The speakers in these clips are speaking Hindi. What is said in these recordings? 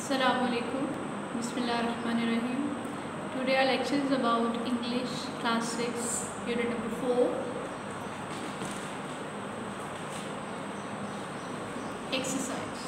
Assalamualaikum. Bismillahirrahmanirrahim. Today our lecture is about English class 6 unit number 4. Exercise.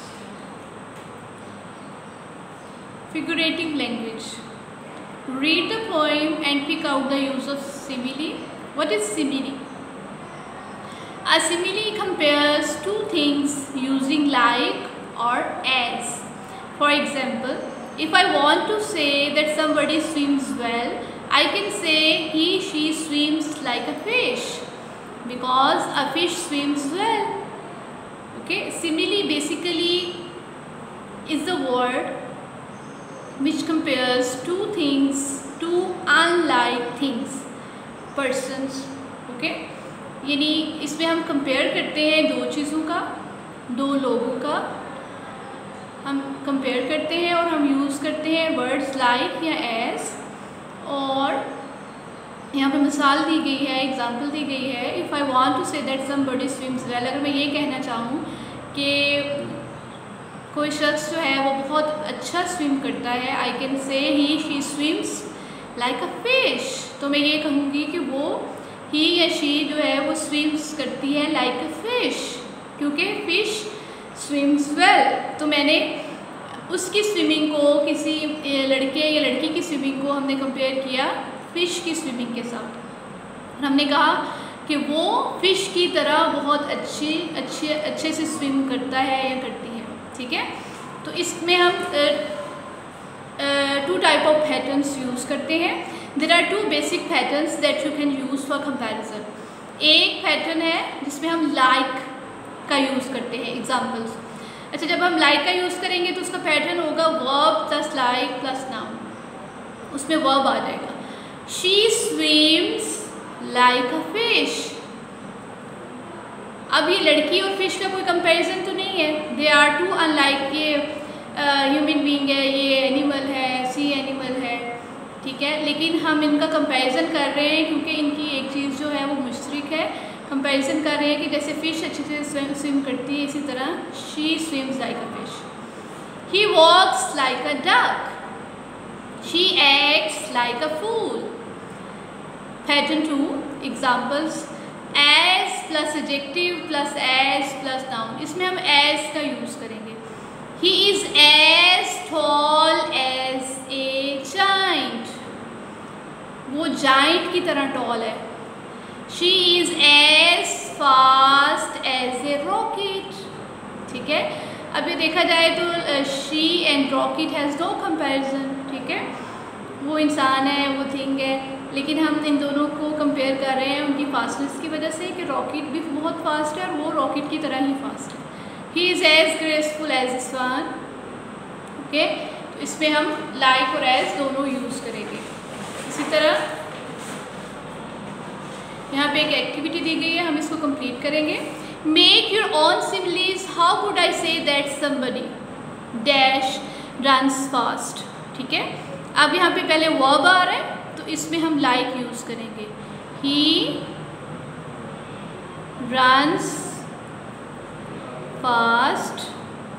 Figurative language. Read the poem and pick out the use of simile. What is simile? A simile compares two things using like or as. For example, if I want to say that somebody swims well, I can say he, she swims like a fish because a fish swims well. Okay, simile basically is the word which compares two things, two unlike things, persons. Okay, यानी इसमें हम कंपेयर करते हैं दो चीज़ों का, दो लोगों का हम कंपेयर करते हैं और हम यूज़ करते हैं वर्ड्स लाइक या एज। और यहाँ पे मिसाल दी गई है, एग्जांपल दी गई है। If I want to say that somebody swims well, अगर मैं ये कहना चाहूँ कि कोई शख्स जो है वो बहुत अच्छा स्विम करता है, I can say he she swims like a fish, तो मैं ये कहूँगी कि वो ही या शी जो है वो स्विम्स करती है लाइक अ फिश, क्योंकि फिश स्विम्स वेल। तो मैंने उसकी स्विमिंग को, किसी लड़के या लड़की की स्विमिंग को हमने कंपेयर किया फ़िश की स्विमिंग के साथ। हमने कहा कि वो फ़िश की तरह बहुत अच्छे से स्विम करता है या करती है। ठीक है, तो इसमें हम two type of patterns use करते हैं। There are two basic patterns that you can use for comparison. एक पैटर्न है जिसमें हम लाइक का यूज़ करते हैं, एग्जाम्पल्स। अच्छा, जब हम लाइक का यूज़ करेंगे तो उसका पैटर्न होगा verb plus like plus noun, उसमें वर्ब आ जाएगा। She swims like a fish. अब ये लड़की और फिश का कोई कंपैरिजन तो नहीं है, दे आर टू अनलाइक। ये ह्यूमन बीइंग है, ये एनिमल है, सी एनिमल है, ठीक है, लेकिन हम इनका कंपैरिजन कर रहे हैं क्योंकि इनकी एक चीज़ जो है वो मुश्तरक है। कंपैरिजन कर रहे हैं कि जैसे फ़िश अच्छे से स्विम करती है, इसी तरह she swims like a fish. He walks like a duck, she acts like a fool. Pattern 2, examples. As plus adjective plus as plus noun, इसमें हम एज का यूज़ करेंगे। He is as tall as a giant, वो जाइंट की तरह टॉल है। She is as fast as a rocket. ठीक है, अब ये देखा जाए तो she and rocket has no comparison. ठीक है, वो इंसान है, वो थिंग है, लेकिन हम इन दोनों को कंपेयर कर रहे हैं उनकी फास्टनेस की वजह से कि रॉकेट भी बहुत फास्ट है और वो रॉकेट की तरह ही फास्ट है। He is as graceful as a swan. Okay, तो इसमें हम लाइक और एज दोनों यूज़ करेंगे। इसी तरह यहाँ पे एक एक्टिविटी दी गई है, हम इसको कंप्लीट करेंगे। Make your own similes. How could I say that somebody dash runs fast. ठीक है, अब यहाँ पे पहले वर्ब आ रहा है तो इसमें हम लाइक यूज़ करेंगे। He runs fast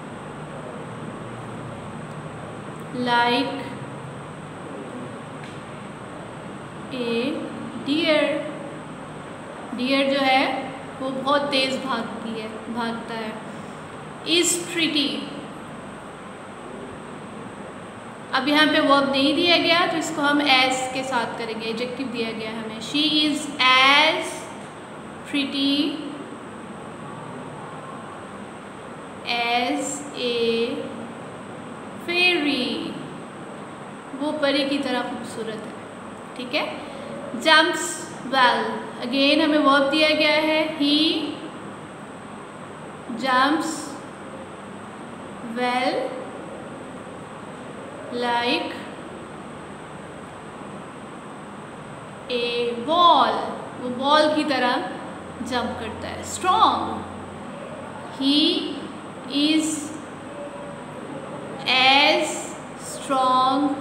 like a deer. Deer जो है वो बहुत तेज़ भागता है। Is pretty. अब यहाँ पे वर्ब नहीं दिया गया तो इसको हम एज के साथ करेंगे, एडजेक्टिव दिया गया हमें। She is as pretty as a fairy, वो परी की तरह खूबसूरत है। ठीक है, जम्प्स वेल, अगेन हमें वर्ब दिया गया है। He jumps well like a ball, वो बॉल की तरह जंप करता है। Strong, he is as strong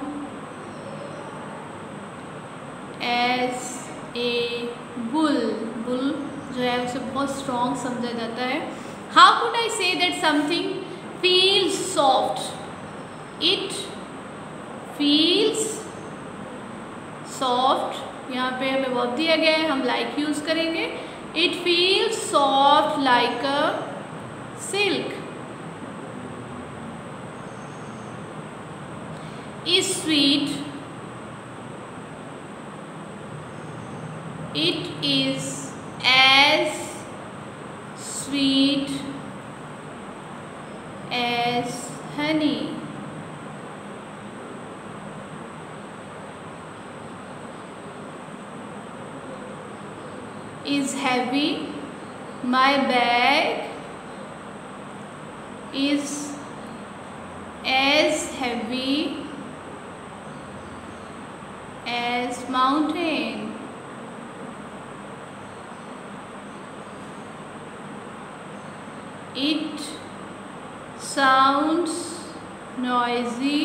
as a bull. Bull जो है उसे बहुत स्ट्रॉन्ग समझा जाता है। How could I say that something feels soft. It feels soft, यहाँ पे हमें वर्ब दिया गया है, हम लाइक यूज़ करेंगे। It feels soft like a silk. Is sweet, it is as sweet as honey. Is heavy, my bag is as heavy as mountain. It sounds noisy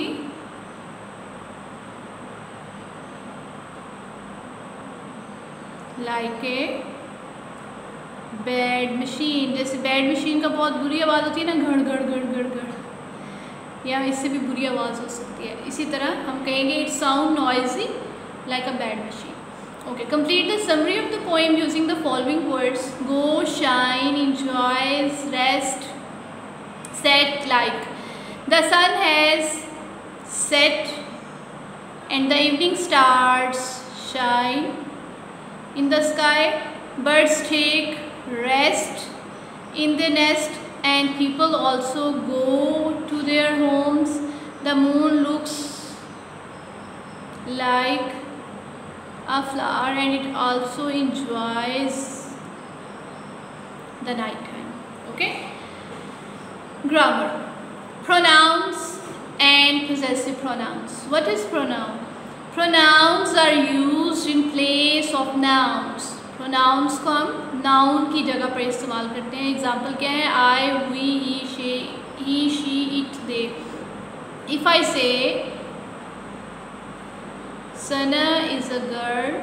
like a bad machine. जैसे बैड मशीन का बहुत बुरी आवाज़ होती है ना, घड़ घड़ घड़ घड़ घड़, या इससे भी बुरी आवाज़ हो सकती है। इसी तरह हम कहेंगे it sound noisy like a bad machine. Okay, complete the summary of the poem using the following words: go, shine, enjoys, rest, set like. The sun has set and the evening stars shine. In the sky, birds take rest in the nest and people also go to their homes. The moon looks like a flower and it also enjoys the night time. Okay, grammar. Pronouns and possessive pronouns. What is pronoun? Pronouns are used in place of nouns. Pronouns को हम noun की जगह पर इस्तेमाल करते हैं। एग्जाम्पल क्या है? I, we, he, she, it, they. If I say Sana is a girl,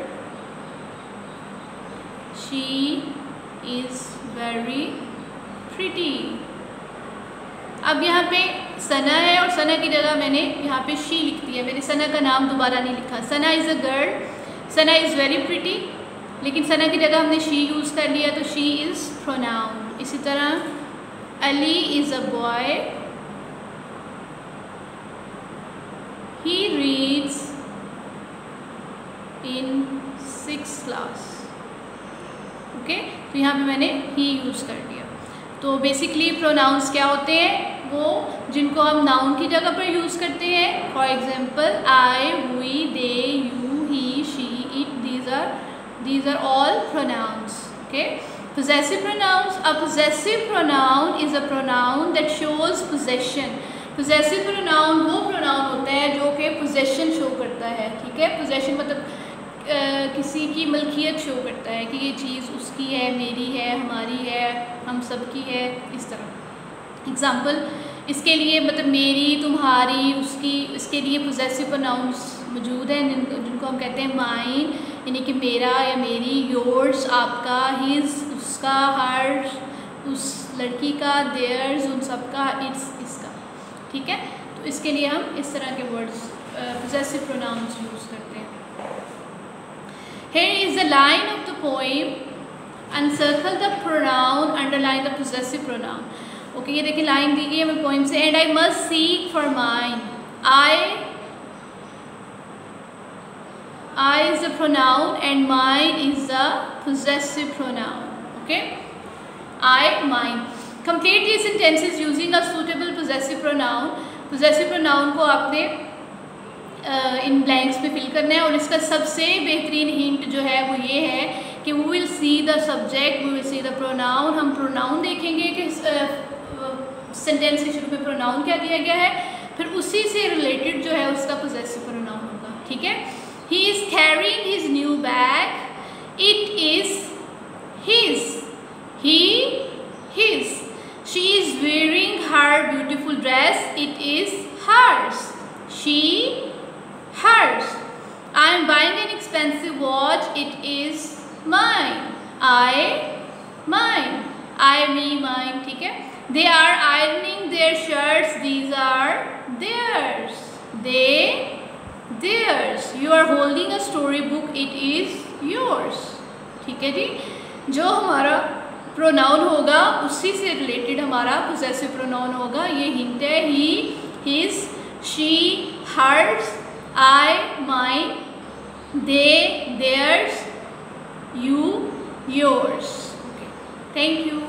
she is very pretty. अब यहाँ पे सना है और सना की जगह मैंने यहाँ पे शी लिख दिया, मैंने सना का नाम दोबारा नहीं लिखा। Sana is a girl, Sana is very pretty, लेकिन सना की जगह हमने शी यूज़ कर लिया तो शी इज़ प्रोनाउन। इसी तरह Ali is a boy, he reads in 6th class. Okay, तो यहाँ पे मैंने ही यूज़ कर दिया। तो बेसिकली प्रोनाउंस क्या होते हैं? वो जिनको हम नाउन की जगह पर यूज़ करते हैं। For example I, we, they, you, he, she, it, these are all pronouns. Okay, possessive pronouns. A possessive pronoun is a pronoun that shows possession. Possessive pronoun वो pronoun होता है जो कि possession show करता है। ठीक है, possession मतलब किसी की मलकियत शो करता है कि ये चीज़ उसकी है, मेरी है, हमारी है, हम सब की है, इस तरह। एग्जाम्पल इसके लिए मतलब मेरी, तुम्हारी, उसकी, इसके लिए possessive pronouns मौजूद हैं जिनको हम कहते हैं माइन, यानी कि मेरा या मेरी, योर्स आपका, हिज उसका, हर उस लड़की का, देयर्स उन सबका, इट्स इसका। ठीक है, तो इसके लिए हम इस तरह के वर्ड्स possessive pronouns यूज़ करते हैं। Here is the line of the poem. Encircle the pronoun, underline the possessive pronoun. Okay, ये देखिए लाइन दी गई है हमें पोइम से। And I must seek for mine. I is a pronoun and mine is a possessive pronoun. Okay, I, mine. Complete these sentences using a suitable possessive pronoun. Possessive pronoun को आपने इन ब्लैंक्स पे फिल करना है और इसका सबसे बेहतरीन हिंट जो है वो ये है कि we will see the subject, we will see the pronoun. हम pronoun देखेंगे कि सेंटेंस के शुरू में pronoun क्या दिया गया है, फिर उसी से रिलेटेड जो है उसका possessive pronoun होगा। ठीक है, he is carrying his new bag, it is his, he, his. She is wearing her beautiful dress, it is hers, she, hers. I am buying an expensive watch, it is mine, I, mine, I, me, mine। ठीक है, they are ironing their shirts, these are theirs, they, theirs. You are holding a story book, it is yours. ठीक है जी. जो हमारा प्रोनाउन होगा उसी से रिलेटेड हमारा पोजेसिव प्रोनाउन होगा. ये हिंट है. He, his, she, hers, I, mine, they, theirs, you, yours. Okay. Thank you.